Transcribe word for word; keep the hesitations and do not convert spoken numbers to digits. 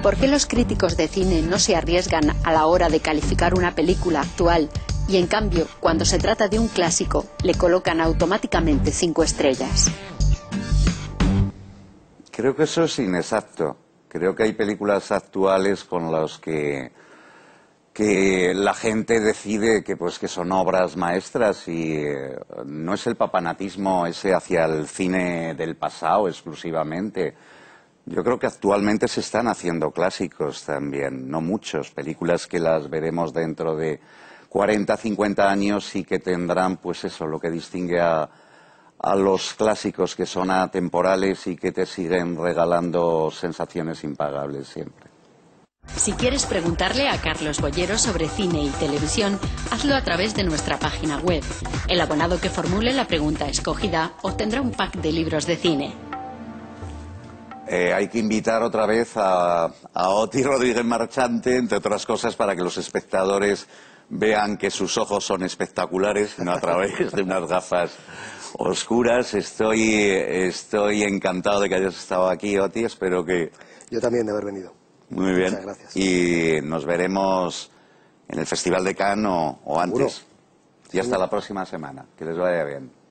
¿Por qué los críticos de cine no se arriesgan a la hora de calificar una película actual y, en cambio, cuando se trata de un clásico, le colocan automáticamente cinco estrellas? Creo que eso es inexacto. Creo que hay películas actuales con las que, que la gente decide que, pues, que son obras maestras y eh, no es el papanatismo ese hacia el cine del pasado exclusivamente. Yo creo que actualmente se están haciendo clásicos también, no muchos, películas que las veremos dentro de cuarenta, cincuenta años y que tendrán, pues eso, lo que distingue a, a los clásicos, que son atemporales y que te siguen regalando sensaciones impagables siempre. Si quieres preguntarle a Carlos Boyero sobre cine y televisión, hazlo a través de nuestra página web. El abonado que formule la pregunta escogida obtendrá un pack de libros de cine. Eh, hay que invitar otra vez a, a Oti Rodríguez Marchante, entre otras cosas, para que los espectadores vean que sus ojos son espectaculares, no a través de unas gafas oscuras. Estoy, estoy encantado de que hayas estado aquí, Oti. Espero que... Yo también de haber venido. Muy bien. Muchas gracias. Y nos veremos en el Festival de Cannes o, o antes. ¿Seguro? Y hasta la próxima semana. Que les vaya bien.